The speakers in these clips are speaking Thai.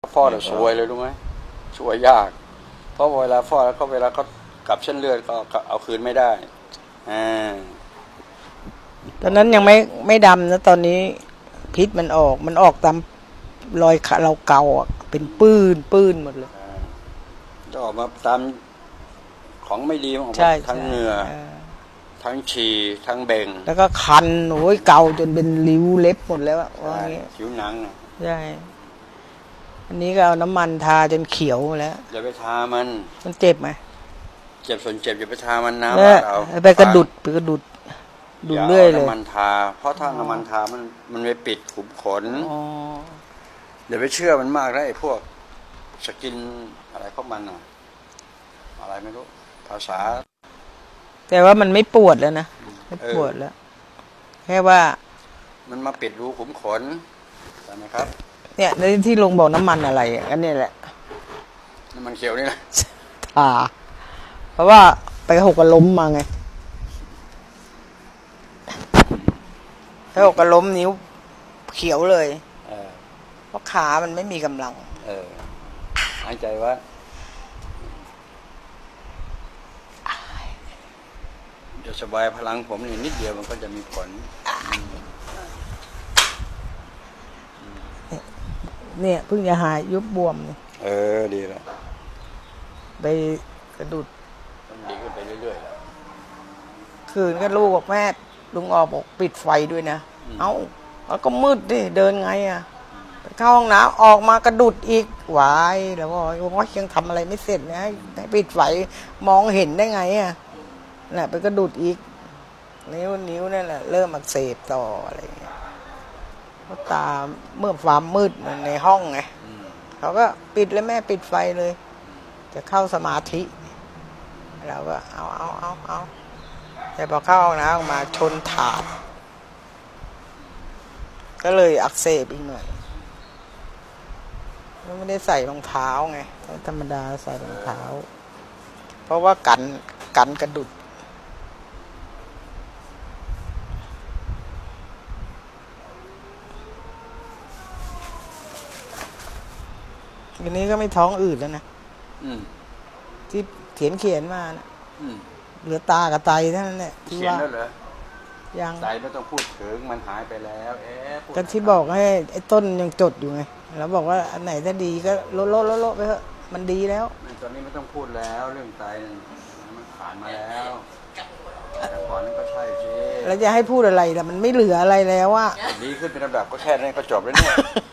ฟอดสวยเลยรู้ไหมสวยยากเพราะเวลาฟอดแล้วก็เวลาเขากลับเส้นเลือดก็เอาคืนไม่ได้ตอนนั้นยังไม่ดำนะตอนนี้พิษมันออกตามรอยเราเกาเป็นปื้นหมดเลยจะออกมาตามของไม่ดีออกมาทั้งเหงื่อทั้งฉี่ทั้งเบ่งแล้วก็คันโอ้ยเกาจนเป็นริ้วเล็บหมดแล้วว่างี้ผิวหนังใช่อันนี้ก็เอาน้ำมันทาจนเขียวแล้วอย่าไปทามันเจ็บไหมเจ็บส่วนเจ็บอย่าไปทามันน้ำเอาไปกระดุดเรื่อยเลยน้ำมันทาเพราะถ้าน้ำมันทามันไปปิดขุมขนอย่าไปเชื่อมันมากนะไอ้พวกสกินอะไรพวกมันอะไรไม่รู้ภาษาแต่ว่ามันไม่ปวดแล้วนะไม่ปวดแล้วแค่ว่ามันมาปิดรูขุมขนใช่ไหมครับเนี่ยในที่ลงบอกน้ำมันอะไรอันนี้แหละน้ำมันเขียวนี่แหละเพราะว่าไปหกกระล้มมาไงไปหกกระล้มนิ้วเขียวเลยเพราะขามันไม่มีกำลังหายใจว่าจะสบายพลังผมนี่นิดเดียวมันก็จะมีผลเนี่ยเพิ่งจะหายยุบบวมดีแล้วไปกระดุดมันดีขึ้นไปเรื่อยๆแล้วคืนก็ลูกบอกแม่ลุงออกบอกปิดไฟด้วยนะแล้วก็มืดดิเดินไงไปเข้าห้องน้ำออกมากระดุดอีกหวายแล้วก็ยังทำอะไรไม่เสร็จนะให้ปิดไฟมองเห็นได้ไงน่ะไปกระดุดอีกนิ้วนั่นแหละเริ่มอักเสบต่ออะไรอย่างเงี้ยเพราะตาเมื่อความมืดในห้องไงเขาก็ปิดแล้วแม่ปิดไฟเลยจะเข้าสมาธิเราก็เอาแต่พอเข้าห้องน้ำมาชนถาดก็เลยอักเสบอีกหน่อยไม่ได้ใส่รองเท้าไงธรรมดาใส่รองเท้าเพราะว่ากันกระดุดทีนี้ก็ไม่ท้องอืดแล้วนะที่เขียนมานะเหลือตากับไตเท่านั้นแหละเขียนแล้วเหรอยังไตไม่ต้องพูดถึงมันหายไปแล้วก็ที่บอกให้ไอ้ต้นยังจดอยู่ไงแล้วบอกว่าอันไหนถ้าดีก็ลดไปเถอะมันดีแล้วตอนนี้ไม่ต้องพูดแล้วเรื่องไตมันผ่านมาแล้วแต่ก่อนนั้นก็ใช่สิแล้วจะให้พูดอะไรล่ะมันไม่เหลืออะไรแล้วอะดีขึ้นเป็นลำดับก็แค่นั้นก็จบแล้วเนี่ย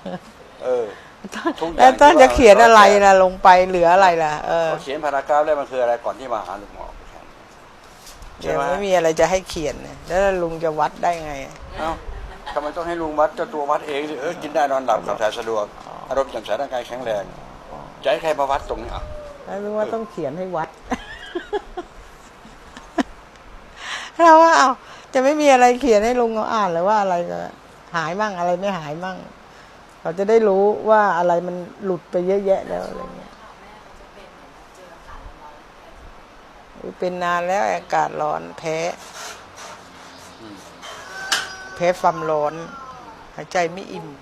แล้วต้นจะเขียนอะไรล่ะลงไปเหลืออะไรล่ะเขียนพารากราฟแล้วมันคืออะไรก่อนที่มาหาลุงหมอยังไม่มีอะไรจะให้เขียนแล้วลุงจะวัดได้ไงทำไมต้องให้ลุงวัดเจ้าตัววัดเองสิกินได้นอนหลับขับถ่ายสะดวกอารมณ์แจ่มใสร่างกายแข็งแรงจะให้ใครมาวัดตรงนี้แล้วลุงว่าต้องเขียนให้วัดเราว่าจะไม่มีอะไรเขียนให้ลุงเขาอ่านเลยว่าอะไรจะหายมั่งอะไรไม่หายมั่งเขาจะได้รู้ว่าอะไรมันหลุดไปเยอะแยะแล้วอะไรเงี้ยเป็นนานแล้วอากาศร้อนแพ้ความร้อนหายใจไม่อิ่ม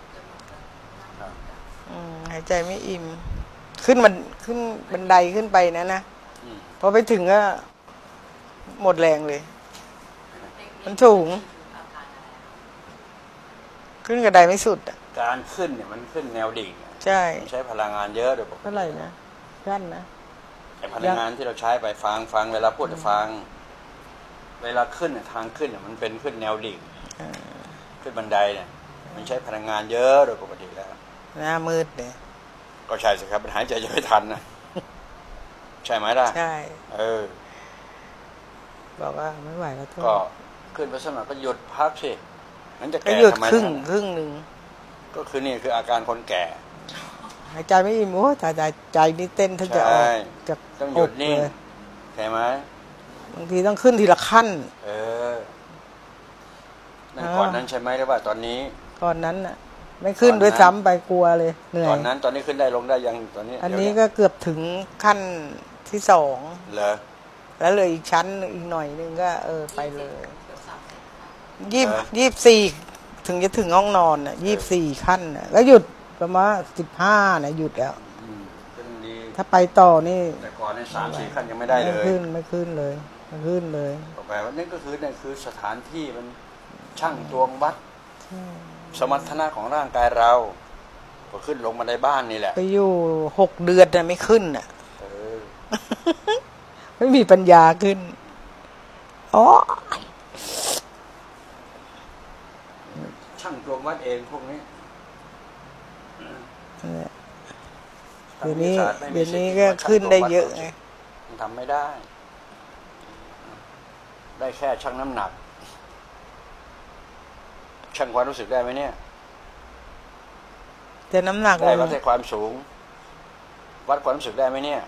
หายใจไม่อิ่มขึ้นบันไดขึ้นไปนะพอไปถึงก็หมดแรงเลยมันสูงขึ้นกระไดไม่สุดการขึ้นเนี่ยมันขึ้นแนวดิ่งใช่ใช้พลังงานเยอะโดยปกติเท่าไหร่นะขั้นนะแต่พลังงานที่เราใช้ไปฟังเวลาพูดจะฟังเวลาขึ้นทางขึ้นมันเป็นขึ้นแนวดิ่งขึ้นบันไดเนี่ยมันใช้พลังงานเยอะโดยปกติแล้วหน้ามืดเนี่ยก็ใช่สิครับมันหายใจจะไม่ทันนะใช่ไหมล่ะใช่บอกว่าไม่ไหวแล้วก็ขึ้นไปสมัครก็หยุดพักสิงั้นจะแก่ทำไมครึ่งหนึ่งก็คือนี่คืออาการคนแก่หายใจไม่อิ่มโอ้ใจนี่เต้นถ้าจะออกจะต้องหยุดนิ่งใช่ไหมบางทีต้องขึ้นทีละขั้นนั่นก่อนนั้นใช่ไหมหรือว่าตอนนี้ก่อนนั้นน่ะไม่ขึ้นด้วยซ้ำไปกลัวเลยเหนื่อยตอนนี้ขึ้นได้ลงได้ยังตอนนี้อันนี้ก็เกือบถึงขั้นที่2 เหรอแล้วเลยอีกชั้นอีกหน่อยนึงก็ไปเลย24ถึงจะถึงห้องนอน24ขั้นก็หยุดประมาณ15เนี่ยหยุดแล้วเป็นดีถ้าไปต่อนี่แต่ก่อนใน3-4 ขั้นยังไม่ได้เลยไม่ขึ้นเลยต่อไปว่านี่ก็คือสถานที่มันช่างตวงวัดสมรรถนะของร่างกายเราก็ขึ้นลงมาในบ้านนี่แหละไปอยู่6 เดือนน่ะไม่ขึ้นน่ะ ไม่มีปัญญาขึ้นอ๋อช่างตวงวัดเองพวกนี้เดี๋ยวนี้ก็ขึ้นได้เยอะไงมันทำไม่ได้ ได้แค่ชั่งน้ำหนักชั่งความรู้สึกได้ไหมเนี่ยแต่น้ำหนักได้วัดความสูงวัดความรู้สึกได้ไหมเนี่ย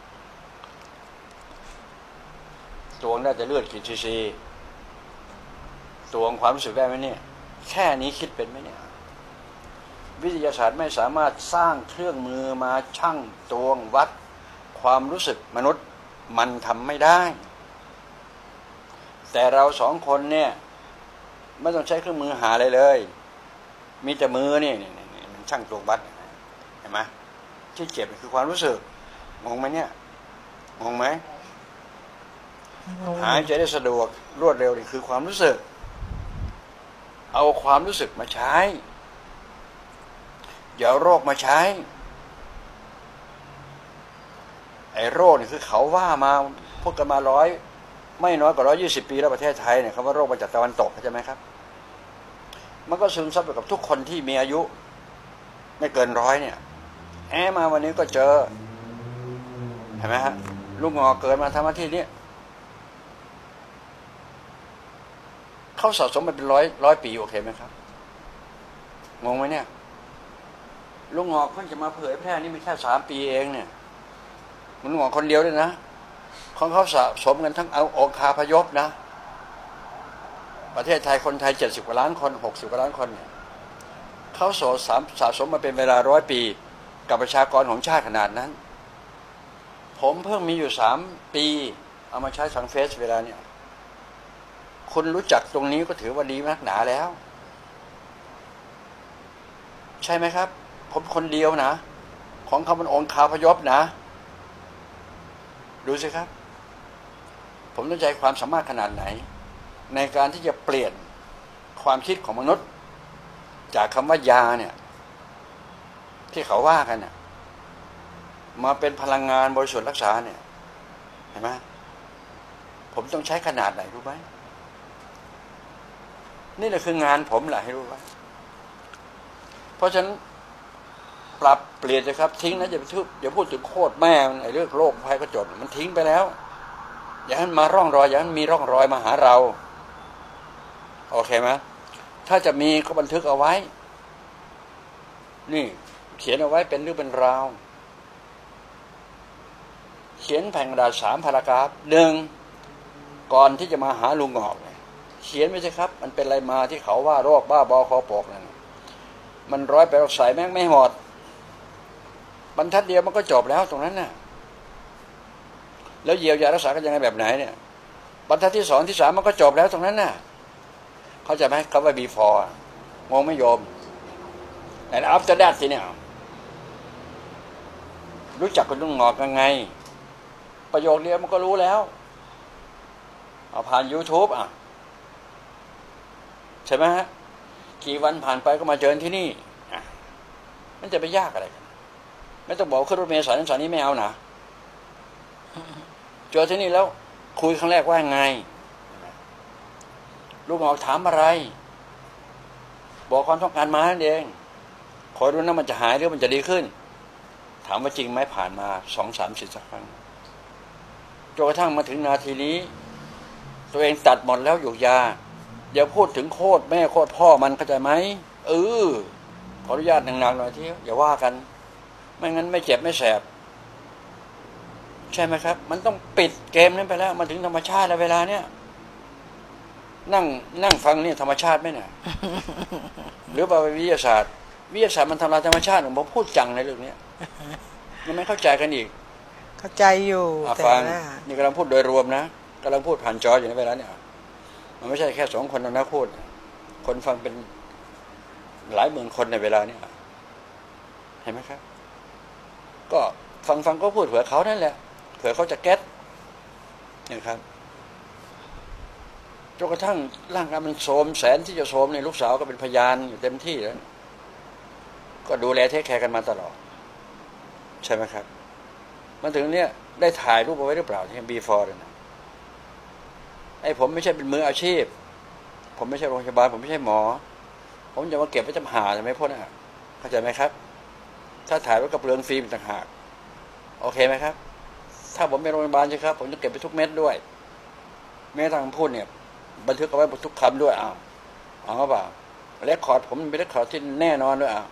ตวงได้แต่เลือดกี่ซีซีตวงความรู้สึกได้ไหมเนี่ยแค่นี้คิดเป็นไหมเนี่ยวิทยาศาสตร์ไม่สามารถสร้างเครื่องมือมาชั่งตวงวัดความรู้สึกมนุษย์มันทำไม่ได้แต่เรา2 คนเนี่ยไม่ต้องใช้เครื่องมือหาอะไรเลยมีแต่มือนี่มันชั่งตวงวัดเห็นไหมที่เจ็บคือความรู้สึกงงไหมเนี่ยงงไหมหายใจได้สะดวกรวดเร็วนี่คือความรู้สึกเอาความรู้สึกมาใช้อย่าเอาโรคมาใช้ไอ้โรคนี่คือเขาว่ามาพวกกันมาไม่น้อยกว่า120 ปีแล้วประเทศไทยเนี่ยคำว่าโรคมาจากตะวันตกเข้าใจไหมครับมันก็ซึมซับไปกับทุกคนที่มีอายุไม่เกิน100เนี่ยมาวันนี้ก็เจอเห็นไหมฮะลูกงอเกิดมาทำหน้าที่นี้เขาสะสมมาเป็นร้อยปีโอเคไหมครับงงไหมเนี่ยลูกงอกเพิ่งจะมาเผยแพร่นี่ไม่แค่3 ปีเองเนี่ยมันงอกคนเดียวเลยนะของเขาสะสมกันทั้งเอาองคาพยพนะประเทศไทยคนไทย70 กว่าล้านคน60 กว่าล้านคนเนี่ยเขาสะสมมาเป็นเวลา100 ปีกับประชากรของชาติขนาดนั้นผมเพิ่งมีอยู่3 ปีเอามาใช้สังเฟสเวลาเนี่ยคุณรู้จักตรงนี้ก็ถือว่าดีมากหนาแล้วใช่ไหมครับผมคนเดียวนะของเขามันองคาพยพนะดูสิครับผมต้องใจความสามารถขนาดไหนในการที่จะเปลี่ยนความคิดของมนุษย์จากคำว่ายาเนี่ยที่เขาว่ากันน่ะมาเป็นพลังงานบริสุทธิ์รักษาเนี่ยเห็นไหมผมต้องใช้ขนาดไหนรู้ไหมนี่แหละคืองานผมแหละให้รู้ไว้เพราะฉะนั้นปรับเปลี่ยนเลยครับทิ้งนะอย่าพูดถึงโคตรแม่ไอ้เรื่องโรคภัยก็จบมันทิ้งไปแล้วอย่าให้มันมาร่องรอยอย่าให้มันมีร่องรอยมาหาเราโอเคไหมถ้าจะมีก็บันทึกเอาไว้นี่เขียนเอาไว้เป็นเรื่องเป็นราวเขียนแผ่นกระดาษ3 พารากราฟ1ก่อนที่จะมาหาลุงงอกเขียนไว้สิครับมันเป็นอะไรมาที่เขาว่าโรคบ้าบอคอปกนั่นมันร้อยไปใส่แม่งไม่หมดบรรทัดเดียวมันก็จบแล้วตรงนั้นน่ะแล้วเยียวยารักษากันยังไงแบบไหนเนี่ยบรรทัดที่2 ที่ 3มันก็จบแล้วตรงนั้นน่ะเข้าใจไหมคำว่า before งงไม่โยมแต่ after that สิเนี่ยรู้จักกับลุงงอกยังไงประโยคเดียวมันก็รู้แล้วเอาผ่าน YouTube อ่ะใช่ไหมฮะกี่วันผ่านไปก็มาเจอที่นี่มันจะไปยากอะไรกันไม่ต้องบอกขึ้นรถเมล์สายนั้นสายนี้ไม่เอานะเจอที่นี่แล้วคุยครั้งแรกว่าไงลูกงอกถามอะไรบอกความต้องการมานั่นเองคอยรู้นะมันจะหายหรือมันจะดีขึ้นถามว่าจริงไหมผ่านมา2, 3, 4 สักครั้งจนกระทั่งมาถึงนาทีนี้ตัวเองตัดหมดแล้วอยู่ยาอย่าพูดถึงโคตรแม่โคตรพ่อมันเข้าใจไหมขออนุญาตหนักๆหน่อยที่อย่าว่ากันไม่งั้นไม่เจ็บไม่แสบใช่ไหมครับมันต้องปิดเกมนั้นไปแล้วมันถึงธรรมชาติแล้วเวลาเนี้ยนั่งฟังนี่ธรรมชาติไหมเนี่ย หรือว่าวิทยาศาสตร์มันทำลายธรรมชาติผมพูดจังในเรื่องนี้ยังไม่เข้าใจกันอีกเข้าใจอยู่แต่ฟังนี่กำลังพูดโดยรวมนะกำลังพูดผ่านจออยู่ในเวลาเนี่ยมันไม่ใช่แค่2 คนนะพูดคนฟังเป็นหลายหมื่นคนในเวลาเนี่ยเห็นไหมครับก็ฟังก็พูดเผื่อเขานั่นแหละเผื่อเขาจะเก็ตนะครับจนกระทั่งร่างกายมันโทรมแสนที่จะโทรมในลูกสาวก็เป็นพยานอยู่เต็มที่แล้วก็ดูแลเทคแคร์กันมาตลอดใช่ไหมครับมันถึงเนี้ยได้ถ่ายรูปเอาไว้หรือเปล่าที่ before นะไอ้ผมไม่ใช่เป็นมืออาชีพผมไม่ใช่โรงพยาบาลผมไม่ใช่หมอผมจะมาเก็บไว้จำหาใช่ไหมพ่อนะเข้าใจไหมครับถ้าถ่ายไว้กับเรืองฟิล์มต่างหากโอเคไหมครับถ้าผมเป็นโรงพยาบาลใช่ครับผมจะเก็บไปทุกเม็ดด้วยแม้ทางพูดเนี่ยบันทึกเอาไว้ทุกคำด้วยเอาเปล่าเรคคอร์ดผมเป็นเรคคอร์ดที่แน่นอนด้วย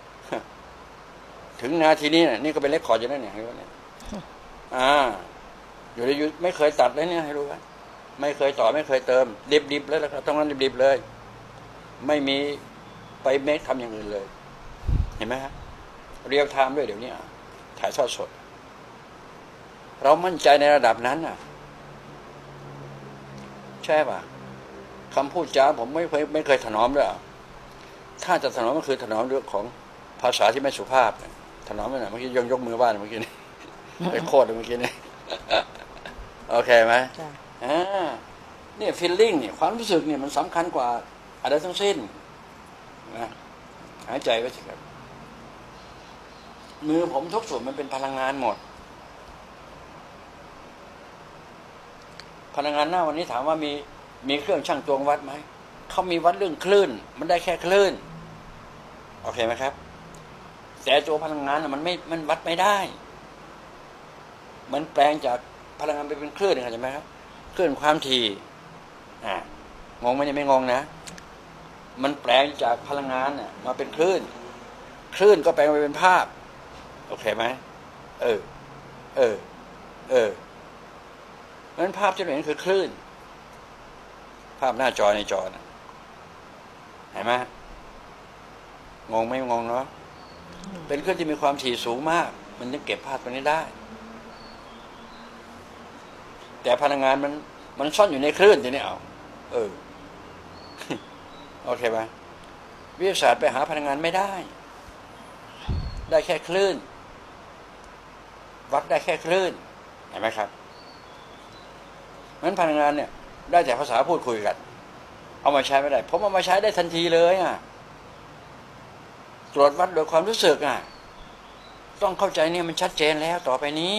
ถึงนาทีนี้นี่ก็เป็นเรคคอร์ดอยู่นั่นเนี่ยให้รู้เนี่ยอยู่ในยุไม่เคยตัดเลยเนี่ยให้รู้ว่าไม่เคยต่อไม่เคยเติมดิบๆเลยแล้วครับต้องนั้นดิบๆเลยไม่มีไปเมคทำอย่างอื่นเลยเห็นไหมฮะเรียลไทม์ด้วยเดี๋ยวนี้ถ่ายทอดสดเรามั่นใจในระดับนั้นน่ะใช่ป่ะคำพูดจาผมไม่เคยถนอมด้วยถ้าจะถนอมก็คือถนอมเรื่องของภาษาที่ไม่สุภาพถนอมไปหน่อยเมื่อกี้ยกมือบ้านเมื่อกี้นี่ไปโคตรเมื่อกี้นี่โอเคไหมนี่ฟีลลิ่งเนี่ยความรู้สึกเนี่ยมันสำคัญกว่าอะไรทั้งสิ้นนะหายใจไว้สิครับมือผมทุกส่วนมันเป็นพลังงานหมดพลังงานหน้าวันนี้ถามว่ามีเครื่องชั่งตวงวัดไหมเขามีวัดเรื่องคลื่นมันได้แค่คลื่นโอเคไหมครับแต่ตัวพลังงานมันวัดไม่ได้มันแปลงจากพลังงานไปเป็นคลื่นเข้าใจไหมครับคลื่นความถี่งงไหมเนี่ยไม่งงนะมันแปลงจากพลังงานมาเป็นคลื่นก็แปลงไปเป็นภาพโอเคไหมเพราะฉะนั้นภาพที่เราเห็นคือคลื่นภาพหน้าจอในจอนะเห็นไหมงงไม่งงเนาะเป็นคลื่นที่มีความถี่สูงมากมันจะเก็บภาพตัวนี้ได้แต่พลังงานมันซ่อนอยู่ในคลื่นทีนี้โอเคไหมวิทยาศาสตร์ไปหาพลังงานไม่ได้แค่คลื่นวัดได้แค่คลื่นเห็นไหมครับงั้นพลังงานเนี่ยได้แต่ภาษาพูดคุยกันเอามาใช้ไม่ได้ผมเอามาใช้ได้ทันทีเลยตรวจวัดโดยความรู้สึกต้องเข้าใจเนี่ยมันชัดเจนแล้วต่อไปนี้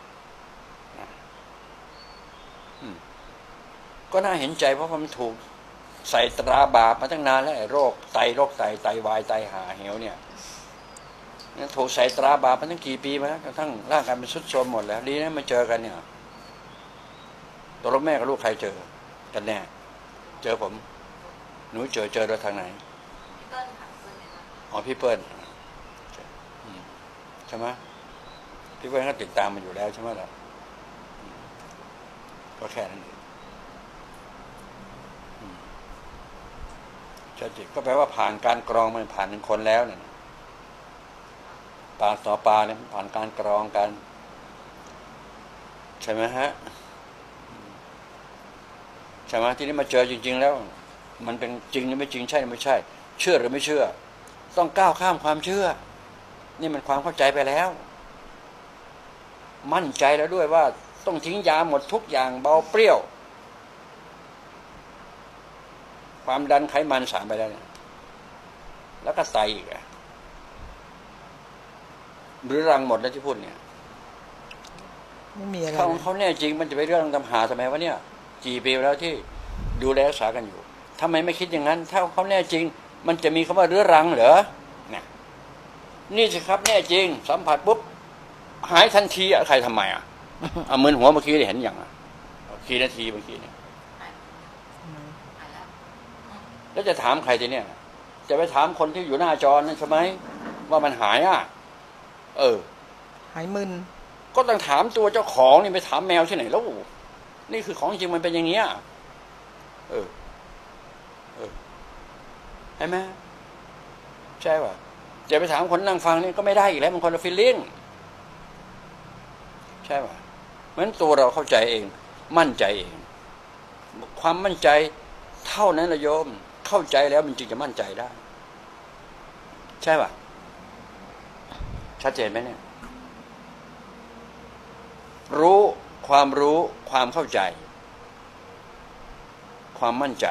ก็น่าเห็นใจเพราะมันถูกใส่ตราบาปมาตั้งนานแล้วโรคไตวายไตหาเหวเนี่ยถูกใส่ตราบาปมาตั้งกี่ปีมาแล้วกระทั่งร่างกายมันทรุดโทรมหมดแล้วดีนะมาเจอกันเนี่ยตัวลูกแม่กับลูกใครเจอกันแน่เจอผมหนูเจอโดยทางไหนพี่เปิ้ลค่ะพี่เปิ้ลใช่ไหมพี่เปิ้ลเขาติดตามมาอยู่แล้วใช่ไหมล่ะก็แค่นั้นเองชัดเจนก็แปลว่าผ่านการกรองมันผ่านหนึ่งคนแล้วเนี่ยปากต่อปากเนี่ยผ่านการกรองกันใช่ไหมฮะใช่ไหมที่นี้มาเจอจริงๆแล้วมันเป็นจริงหรือไม่จริงใช่หรือไม่ใช่เชื่อหรือไม่เชื่อต้องก้าวข้ามความเชื่อนี่มันความเข้าใจไปแล้วมั่นใจแล้วด้วยว่าต้องทิ้งยาหมดทุกอย่างเบาเปรี้ยวความดันไขมันสามไปแล้วเนี่ยแล้วก็ไตอีกหรือรังหมดแล้วที่พูดเนี่ยไม่มีอะไรเขาแน่จริงมันจะไปเรื่องตำหาทำไมวะเนี่ยกี่ปีแล้วที่ดูแลรักษากันอยู่ทำไมไม่คิดอย่างนั้นถ้าเขาแน่จริงมันจะมีคำว่าเรื้อรังเหรอเนี่ยนี่สิครับแน่จริงสัมผัสปุ๊บหายทันทีใครทำไมเหมือนหัวเมื่อกี้เห็นอย่างกี่นาทีเมื่อกี้เนี่ยแล้วจะถามใครทีเนี่ยจะไปถามคนที่อยู่หน้าจอนั่นใช่ไหมว่ามันหายหายมึนก็ต้องถามตัวเจ้าของนี่ไปถามแมวที่ไหนแล้วนี่คือของจริงมันเป็นอย่างเงี้ยใช่ไหมใช่ป่ะจะไปถามคนนั่งฟังนี่ก็ไม่ได้อีกแล้วมันคนละฟีลลิ่งใช่ป่ะเหมือนตัวเราเข้าใจเองมั่นใจเองความมั่นใจเท่านั้นละโยมเข้าใจแล้วมันจึงจะมั่นใจได้ใช่ป่ะชัดเจนไหมเนี่ยรู้ความเข้าใจความมั่นใจ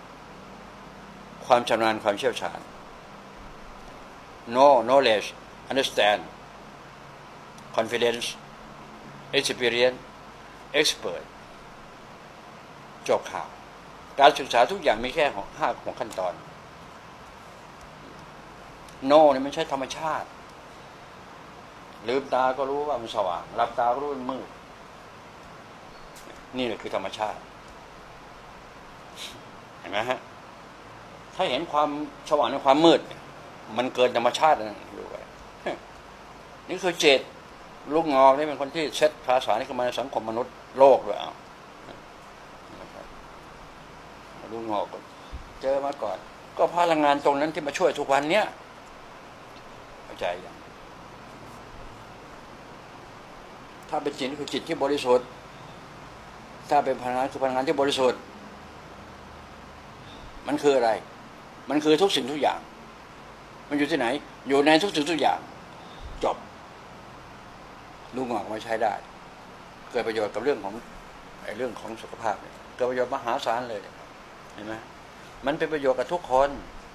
ความชำนาญความเชี่ยวชาญ know knowledge understand confidence experience expert จบข่าวการศึกษาทุกอย่างมีแค่6ขั้นตอน know นี่มันใช่ธรรมชาติลืมตาก็รู้ว่ามันสว่างหลับตาก็รู้ว่ามันมืดนี่แหละคือธรรมชาติเห็นไหมฮะถ้าเห็นความสว่างในความมืดมันเกินธรรมชาตินะดูไปนี่คือเจตลูกงอกนี่เป็นคนที่เซตภาษานี่ขึ้นมาในสังคมมนุษย์โลกด้วยลูกงอกเจอมาก่อนก็พลังงานตรงนั้นที่มาช่วยทุกวันเนี้ยเข้าใจยังถ้าเป็นจิตคือจิตที่บริสุทธิ์ถ้าเป็นพลังงานคือพลังงานที่บริสุทธิ์มันคืออะไรมันคือทุกสิ่งทุกอย่างมันอยู่ที่ไหนอยู่ในทุกสิ่งทุกอย่างจบลูกงอกมาใช้ได้เกิดประโยชน์กับเรื่องของสุขภาพเนี่ยเกิดประโยชน์มหาศาลเลยเห็นไหมมันเป็นประโยชน์กับทุกคน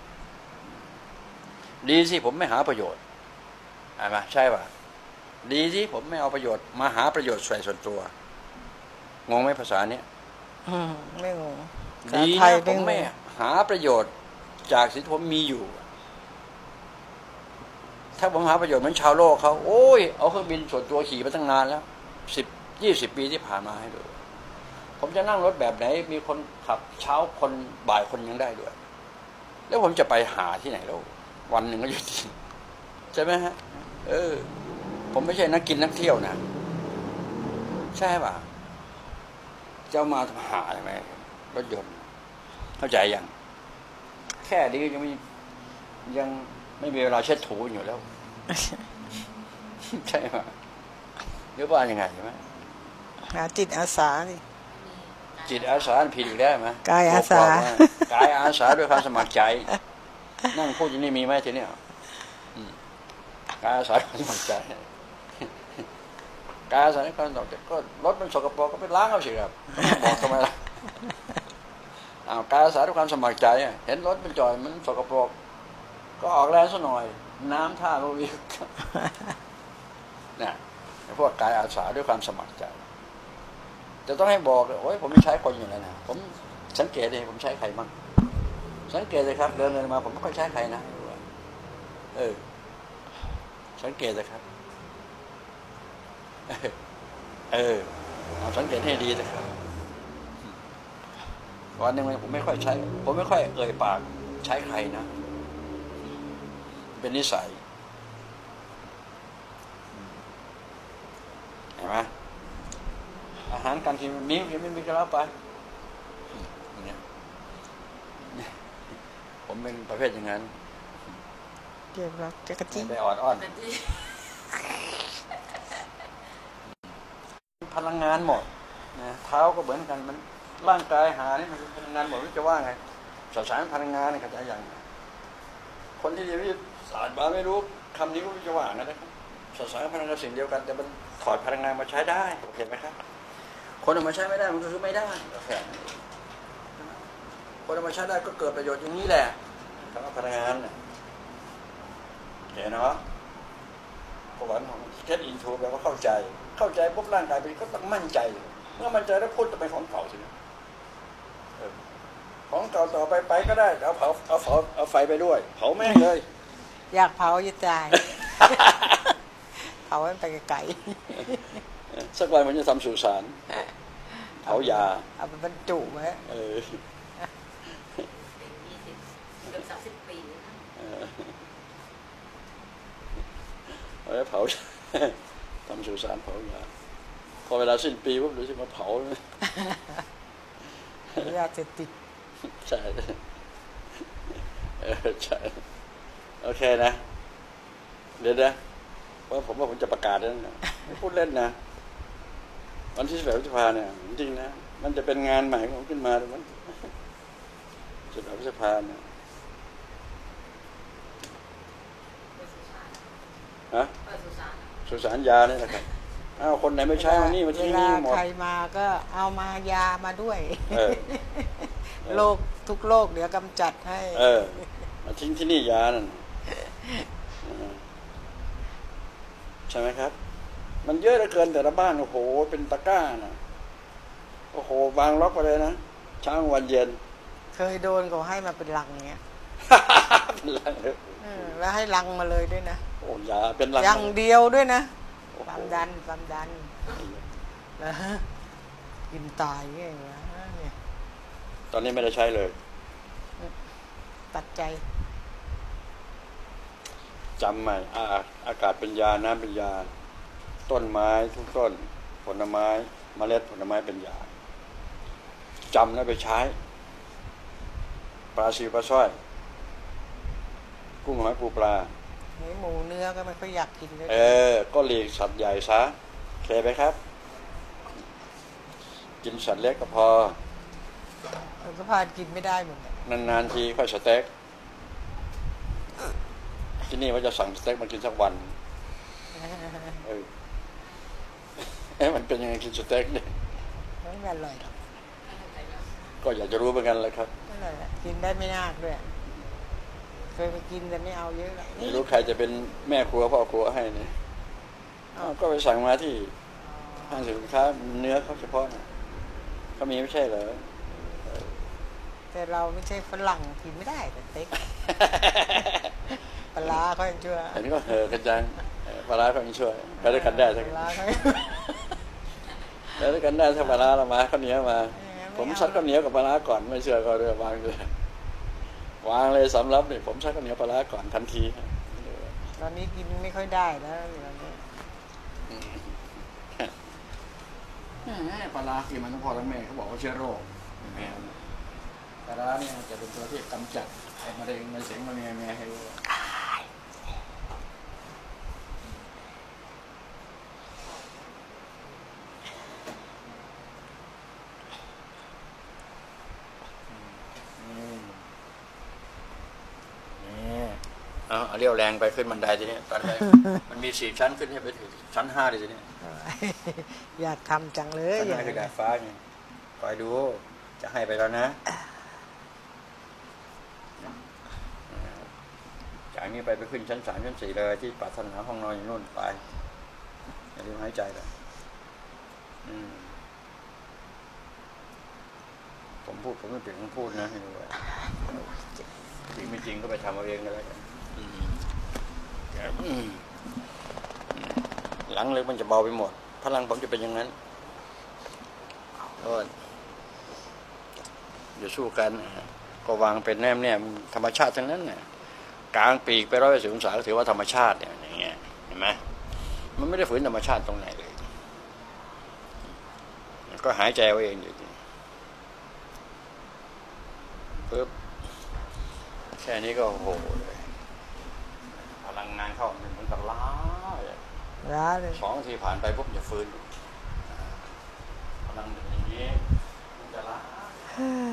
ดีสิผมไม่หาประโยชน์ใช่ไหมใช่ป่ะดีสิผมไม่เอาประโยชน์มาหาประโยชน์ใส่ส่วนตัวงงไหมภาษาเนี้ยไม่งงดีนะผมไม่หาประโยชน์จากสิ่งที่ผมมีอยู่ถ้าผมหาประโยชน์เหมือนชาวโลกเขาโอ้ยเอาเครื่องบินส่วนตัวขี่มาตั้งนานแล้ว10-20 ปีที่ผ่านมาให้ดูผมจะนั่งรถแบบไหนมีคนขับเช้าคนบ่ายคนยังได้ด้วยแล้วผมจะไปหาที่ไหนแล้ววันหนึ่งก็อยู่ที่ใช่ไหมฮะผมไม่ใช่นักกินนักเที่ยวนะใช่ป่ะเจ้ามาทำหาใช่ไหมรถยนต์เข้าใจยังแค่นี้ยังไม่มีเวลาเช็ดถูอยู่แล้ว ใช่ป่ะหรือว่ายังไงใช่ไหมหาจิตอาสาดิจิตอาสาผิดอีกแล้วไหมกายอาสากายอาสาด้วยความสมัครใจนั่งพูดอย่างนี้มีไหมทีเนี้ยกายอาสาด้วยความสมัครใจกายอาสาด้วยความสมัครใจก็รถมันสกปรกก็ไปล้างเอาสิครับบอกทำไมล่ะกายอาสาด้วยความสมัครใจเห็นรถมันจอดมันสกปรกก็ออกแรงซะหน่อยน้ำท่าก็วิ่งเนี่ยพวกกายอาสาด้วยความสมัครใจจะต้องให้บอกโอ้ยผมไม่ใช้คนอยู่แล้วนะผมสังเกตเลยผมใช้ใครบ้างสังเกตเลยครับเดินมาผมไม่ค่อยใช้ใครนะสังเกตเลยครับสังเกตให้ดีนะครับวันหนึ่งผมไม่ค่อยใช้ผมไม่ค่อยเอ่ยปากใช้ใครนะเป็นนิสัยเห็นไหมอาหารการกินมีไม่มีก็แล้วไปเนี่ยผมเป็นประเภทอย่างนั้นเก็บรักจะกระจิ้งไปอ่อนพลังงานหมดนะเท้าก็เหมือนกันมันร่างกายหานี่มันพลังงานหมดไม่จะว่าไงสสารพลังงานนี่เข้าใจอย่างคนที่เรียนวิทยาศาสตร์มาไม่รู้คำนี้ก็จะว่าไงนะครับสสารพลังงานสิ่งเดียวกันแต่มันถอดพลังงานมาใช้ได้เห็นไหมครับคนเอามาใช้ไม่ได้มันก็คือไม่ได้แค่คนเอามาใช้ได้ก็เกิดประโยชน์อย่างนี้แหละคำว่าพลังงานเห็นเนาะประวัติของเก็ตอินทูแปลว่าเข้าใจปุ๊บร่างกายก็ต้องมั่นใจเมื่อมั่นใจแล้วพูดจะเป็นของเก่าสิของเก่าต่อไปก็ได้เอาไฟไปด้วยเผาแม่งเลยอยากเผาจะตายเผาให้ไปไกลสักวันมันจะทำสุสานเผายาเอาไปบรรจุไว้ 30 ปีแล้วเผาทำสุสานเผายาพอเวลาสิ้นปีปุ๊บเดี๋ยวจะมาเผาเลยยาเสพติดใช่ใช่โอเคนะเดี๋ยวนะว่าผมจะประกาศแล้วนะไม่พูดเล่นนะวันที่11 พฤษภาเนี่ยจริงนะมันจะเป็นงานใหม่ของขึ้นมาเลยมัน11 พฤษภาเนี่ยฮะสุสานยานี่แหละครับอ้าวคนไหนไม่ใช้นี่มาที่เวนี่ลาหมดใครมาก็เอามายามาด้วยเออโรคทุกโรคเดี๋ยวกำจัดให้มาทิ้งที่นี่ยานั่นใช่ไหมครับ มันเยอะเหลือเกินแต่ละบ้านโอ้โหเป็นตะกร้านะโอ้โหวางล็อกไปเลยนะเช้าวันเย็นเคยโดนเขาให้มาเป็นลังเงี้ยเป็นลังเลยแล้วให้ลังมาเลยด้วยนะโอ้ยาเป็นลังอย่างเดียวด้วยนะโอ้โหความดันแล้วกินตายไงวะเนี่ยตอนนี้ไม่ได้ใช้เลยตัดใจจำใหม่อากาศเป็นยาน้ำเป็นยา ต้นไม้ทุกต้นผลไม้เมล็ดผลไม้เป็นยาจำแล้วไปใช้ปลาซิวปลาสร้อย กุ้งหอยปูปลาหมูเนื้อก็ไม่ค่อยอยากกินเลยก็หลีกสัตว์ใหญ่ซะเคยไหมครับ กินสัตว์เล็กก็พอมันก็พานกินไม่ได้หมดเลยนานๆทีค่อยสเต็กที่นี่ว่าจะสั่งสเต็กมากินสักวันมันเป็นยังไงกินสเต็กเนี่ยไม่อร่อยหรอกก็อยากจะรู้เหมือนกันเลยครับไม่อร่อยอะกินได้ไม่นากด้วยเคยไปกินแต่ไม่เอาเยอะหรอกไม่รู้ใครจะเป็นแม่ครัวพ่อครัวให้เนี่ยก็ไปสั่งมาที่ห้างสินค้าเนื้อเขาเฉพาะนะเขามีไม่ใช่เหรอแต่เราไม่ใช่ฝรั่งกินไม่ได้แต่เต็กปลาร้าเขายังชั่วอันนี้ก็กันจังปลาร้าเขาไม่ช่วยไปด้วยกันได้ปสักลาร้าเขาไปด้วยกันได้ถ้าปลาร้าเรามาข้าวเหนียวมา ผมซัดข้าวเหนียวกับปลาร้าก่อนไม่เชื่อก็เรื่องวางเลยวางเลยสำรับเนี่ยผมซัดข้าวเหนียวปลาร้าก่อนทันทีตอนนี้กินไม่ค่อยได้แล้วปลาร้าคือมันทั้งพ่อทั้งแม่เขาบอกว่าเชื้อโรคแม่ปลาร้าเนี่ยจะเป็นตัวที่กำจัดไอ้มะเร็งในเสียงมันแม่ให้รู้เอาเรียวแรงไปขึ้นบันไดทีนี้ตอนแรกมันมี4 ชั้นขึ้นให้ไปถึงชั้น5เลยทีนี้อยากทำจังเลยชั้น5คือดาดฟ้าไงคอยดูจะให้ไปแล้วนะจากนี้ไปขึ้นชั้น3 ชั้น 4เลยที่ปรารถนาห้องนอนอยู่นู่นไปอย่าลืมหายใจเลยผมพูดผมไม่เปลี่ยนผมพูดนะให้ดูว่าจริงไม่จริงก็ไปทำเอาเองก็แล้วกันหลังเลยมันจะเบาไปหมดพลังผมจะเป็นอย่างนั้นก็อย่าสู้กันก็วางเป็นแนมธรรมชาติทั้งนั้นน่ะกลางปีกไป180 องศาก็ถือว่าธรรมชาติเนี่ยอย่างเงี้ยเห็นไหมมันไม่ได้ฝืนธรรมชาติตรงไหนเลยก็หายใจเอาเองอยู่ปึ๊บแค่นี้ก็โหเลยพลังงานเข้ามันก็ล้าเลย 2 นาทีผ่านไปปุ๊บจะฟื้นพลังอย่างนี้มันจะล้า